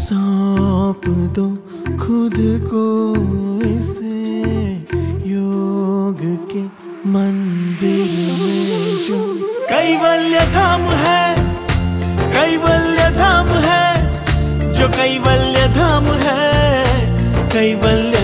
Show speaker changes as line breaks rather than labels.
सौंप दो खुद को इसे योग के मंदिर में जो कैवल्य धाम है, कैवल्य धाम है, जो कैवल्य धाम है, कैवल्य